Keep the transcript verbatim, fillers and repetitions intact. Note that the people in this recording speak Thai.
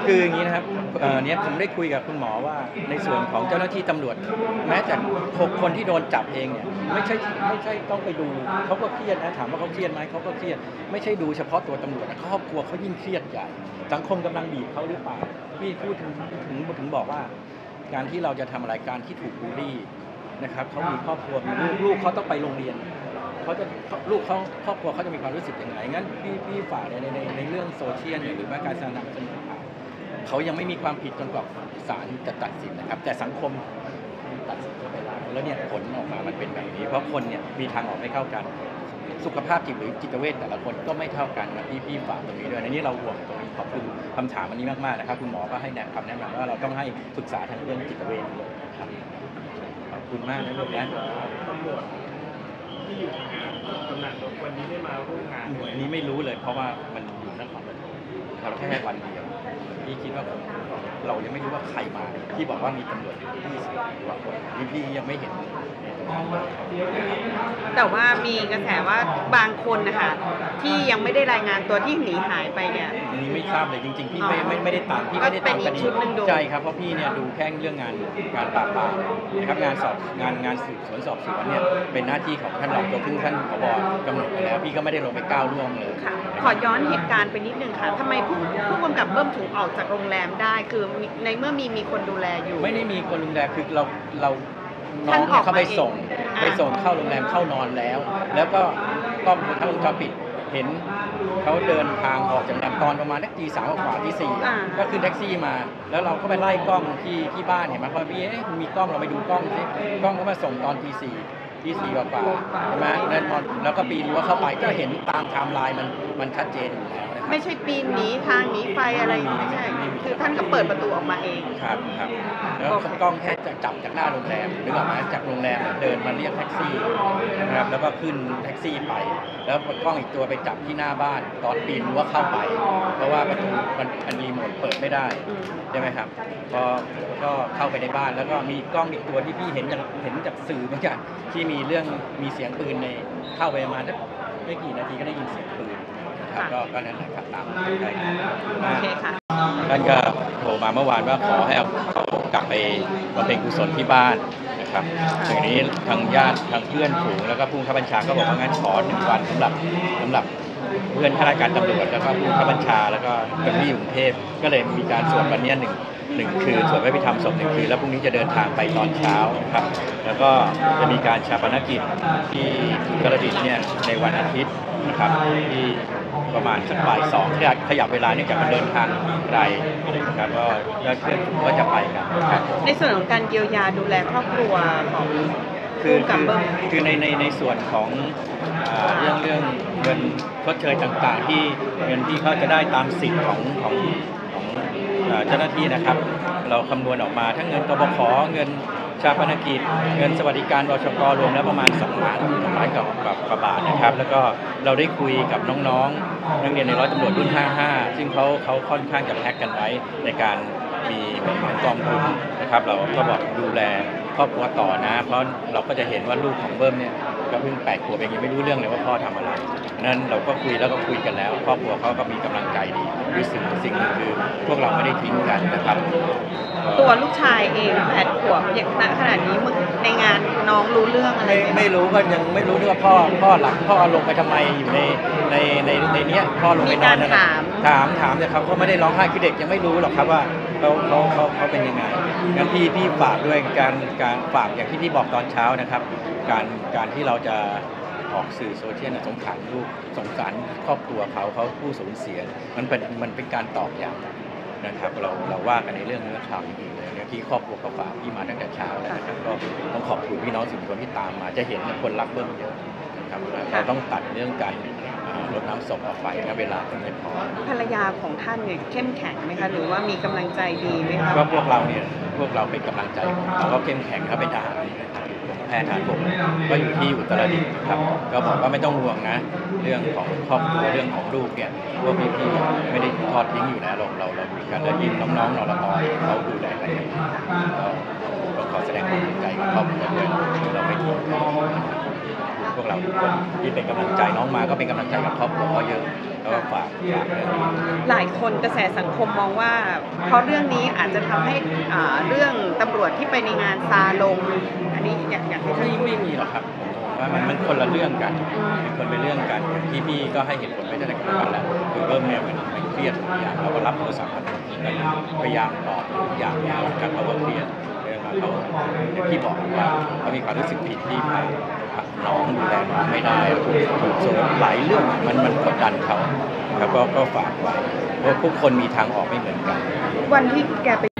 คืออย่างนี้นะครับเอ่อเนี้ยผมได้คุยกับคุณหมอว่าในส่วนของเจ้าหน้าที่ตำรวจแม้แต่หกคนที่โดนจับเองเนี่ยไม่ใช่ไม่ใช่ต้องไปดูเขาก็เครียดนะถามว่าเขาเครียดไหมเขาก็เครียดไม่ใช่ดูเฉพาะตัวตำรวจนะครอบครัวเขายิ่งเครียดใหญ่สังคมกำลังบีบเขาหรือเปล่าพี่พูดถึงถึงถึงบอกว่าการที่เราจะทำอะไรการที่ถูกบูลลี่นะครับเขามีครอบครัวมีลูกลูกเขาต้องไปโรงเรียนเขาจะลูกเขาครอบครัวเขาจะมีความรู้สึกยังไงงั้นพี่พี่ฝากในในในเรื่องโซเชียลหรือว่าการสนับสนุนข่าวเขายังไม่มีความผิดจนกว่าศาลจะตัดสินนะครับแต่สังคมตัดสินไปแล้วแล้วเนี่ยผลออกมามันเป็นแบบนี้เพราะคนเนี่ยมีทางออกไม่เท่ากันสุขภาพจิตหรือจิตเวชแต่ละคนก็ไม่เท่ากันนะพี่พี่ฝากตรงนี้ด้วยในนี้เราห่วงตรงนี้ขอบคุณคำถามอันนี้มากๆนะครับคุณหมอก็ให้แนะคำแนะนำว่าเราต้องให้ปรึกษาทางเรื่องจิตเวชด้วยครับขอบคุณมากนะลูกนะที่อยู่กำนันนกวันนี้ได้มาร่วมงานอันนี้ไม่รู้เลยเพราะว่ามันอยู่นครปฐมเราแค่วันเดียวพี่คิดว่าเรายังไม่รู้ว่าใครมาพี่บอกว่ามีตำรวจยี่สิบกว่าคนนี่พี่ยังไม่เห็นแต่ว่ามีกระแสว่าบางคนนะคะที่ยังไม่ได้รายงานตัวที่หนีหายไปเนี่ยอันนี้ไม่ทราบเลยจริงๆพี่ไม่ไม่ไม่ได้ตามพี่ไม่ได้ตามคดีใช่ครับเพราะพี่เนี่ยดูแค่เรื่องงานงานปราบปรามนะครับงานสอบงานงานสืบสวนสอบสวนเนี่ยเป็นหน้าที่ของท่านรองโจ๊กซึ่งท่านผบ.กำหนดไปแล้วพี่ก็ไม่ได้ลงไปก้าวล่วงเลยค่ะขอย้อนเหตุการณ์ไปนิดนึงค่ะทำไมผู้ผู้กำกับเบิ้มถึงออกจากโรงแรมได้คือในเมื่อมีมีคนดูแลอยู่ไม่ได้มีคนดูแลคือเราเราน้องเนี่ยเขาไปส่งไปส่งเข้าโรงแรมเข้านอนแล้ว แล้วก็กล้องวงจรปิดเห็นเขาเดินทางออกจากโรงแรมตอนประมาณตีสามกว่าที่สี่ก็ขึ้นแท็กซี่มาแล้วเราก็ไปไล่กล้องที่ที่บ้านเห็นไหมพอพี่เอ๊ะมีกล้องเราไปดูกล้องสิกล้องก็มาส่งตอนตีสี่ที่สี่กว่าใช่ไหมแล้วก็ปีนรั้วเข้าไปก็เห็นตามไทม์ไลน์มันมันชัดเจนอยู่แล้วไม่ใช่ปีนหนีทางหนีไฟอะไรไม่ใช่คือท่านก็เปิดประตูออกมาเองครับครับแล้วกล้องแค่จะจับจากหน้าโรงแรมนึกออกไหมจากโรงแรมเดินมาเรียกแท็กซี่นะครับแล้วก็ขึ้นแท็กซี่ไปแล้วกล้องอีกตัวไปจับที่หน้าบ้านตอนปีนรั้วเข้าไปเพราะว่าประตูมันอันรีโมทเปิดไม่ได้ใช่ไหมครับพอก็เข้าไปในบ้านแล้วก็มีกล้องอีกตัวที่พี่เห็นจากเห็นจากสื่อเหมือนกันที่มีเรื่องมีเสียงปืนในเข้าไปประมาณไม่กี่นาทีก็ได้ยินเสียงปืนก็ก็นั่นแหละครับตามใช่โอเคค่ะท่านก็โทรมาเมื่อวานว่าขอให้เอาเขากลับไปบำเพ็ญกุศลที่บ้านนะครับอย่างนี้ทางญาติทางเพื่อนฝูงแล้วก็ผู้บังคับบัญชาก็บอกว่างั้นขอหนึ่งวันสำหรับสำหรับเพื่อนข้าราชการตำรวจแล้วก็ผู้บังคับบัญชาแล้วก็คนที่อยู่กรุงเทพก็เลยมีการสวดวันนี้หนึ่งหนึ่งคืนสวดพระพิธรรมศพหนึ่งคืนแล้วพรุ่งนี้จะเดินทางไปตอนเช้านะครับแล้วก็จะมีการชาปนกิจที่กระดิ่งเนี่ยในวันอาทิตย์นะครับที่ประมาณสักบ่ายสองขยับเวลาเนื่องจากมันเดินทางไกลนะครับก็เพื่อนก็จะไปกันในส่วนของการเยียวยาดูแลครอบครัวของคือคือคือในในในส่วนของเรื่องเรื่องเงินชดเชยต่างๆที่เงินที่เขาจะได้ตามสิทธิ์ของของของเจ้าหน้าที่นะครับเราคำนวณออกมาทั้งเงินกบข.เงินชาปนกิจเงินสวัสดิการบชก.รวมแล้วประมาณสองล้านสองล้านกว่าบาทนะครับแล้วก็เราได้คุยกับน้องๆนักเรียนในร้อยตำรวจรุ่นห้าห้าซึ่งเขาเขาค่อนข้างจะแพ็กกันไว้ในการมีเหมือนกองทุนนะครับเราก็บอกดูแลครอบครัวต่อนะเพราะเราก็จะเห็นว่าลูกของเบิ้มเนี่ยก็เพิ่งแปดขวบเองยังไม่รู้เรื่องเลยว่าพ่อทำอะไรนั้นเราก็คุยแล้วก็คุยกันแล้วครอบครัวเขาก็มีกำลังใจดีด้วยสิ่งสิ่งนึงคือพวกเราไม่ได้ทิ้งกันนะครับตัวลูกชายเองแปดขวบอย่างณขนาดนี้มึงในงานน้องรู้เรื่องอะไรไม่ไม่รู้ก็ยังไม่รู้ด้วยว่าพ่อพ่อหลังพ่อลงไปทำไมอยู่ในในในในเนี้ยพ่อลงไปนอนถามถามถามแต่เขาเขาไม่ได้ร้องไห้คือเด็กยังไม่รู้หรอกครับว่าเขาเขาเขาเขาเป็นยังไงงั้นพี่พี่ฝากด้วยการการฝากอย่างที่พี่บอกตอนเช้านะครับการการที่เราจะออกสื่อโซเชียลสงสารลูกสงสารครอบครัวเขาเขาผู้สูญเสียมันเป็นมันเป็นการตอกย้ำนะครับเราเราว่ากันในเรื่องเนื้อข่าวจริงๆเลยเนี่ยที่ครอบครัวเขาฝากพี่มาตั้งแต่เช้าแล้วนะครับก็ต้องขอบคุณพี่น้องสื่อมวลชนที่ตามมาจะเห็นคนรักเบิ้มเยอะนะครับเราต้องตัดเรื่องการรดน้ำศพออกไปนะเวลาต้องไม่พอภรรยาของท่านเนี่ยเข้มแข็งไหมคะหรือว่ามีกำลังใจดีไหมคะก็พวกเราเนี่ยพวกเราเป็นกำลังใจเราก็เข้มแข็งเขาเป็นทหารแพทย์ทหารบกก็อยู่ที่อุตรดิตถ์ครับก็บอกว่าไม่ต้องห่วงนะเรื่องของครอบครัวเรื่องของลูกเนี่ยพวกพี่ๆไม่ได้ทอดทิ้งอยู่นะเราเราเรามีกันแล้วยิ่งน้องๆเราละตอยเขาดูแลกันอย่างดีก็ขอแสดงความเสียใจกับครอบครัวด้วยเราไม่ทิ้งกันพวกเราทุกคนที่เป็นกำลังใจน้องมาก็เป็นกำลังใจกับครอบครัวเขาเยอะแล้วก็ฝากฝากเรื่องนี้หลายคนกระแสสังคมมองว่า เพราะเรื่องนี้อาจจะทำให้อ่าเรื่องตำรวจที่ไปในงานซาลง อันนี้อยากอยากให้ท่านไม่ไม่มีหรอกครับผมว่ามันมันคนละเรื่องกันเป็นคนเป็นเรื่องกันอย่างที่พี่ก็ให้เหตุผลไม่ได้ในกรณีแล้วคือเริ่มเนี่ยมันมันเครียดทุกอย่างเราก็รับโทรศัพท์มาพยายามตอบทุกอย่างแล้วกันเพราะว่าเครียดเรื่องมาเขาอย่างที่บอกว่าเขามีความรู้สึกผิดที่พาน้องดูแลน้องไม่ได้ถูกถูกโซนหลายเรื่องมันมันกดดันเขาแล้วก็ก็ฝากไว้เพราะทุกคนมีทางออกไม่เหมือนกันวันที่แกไป